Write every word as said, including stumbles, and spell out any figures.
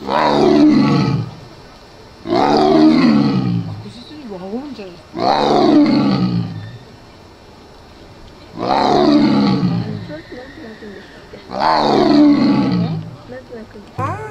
実にワゴンじゃないですか。 なんて鳴くんでしたっけ？なんて鳴くんですか？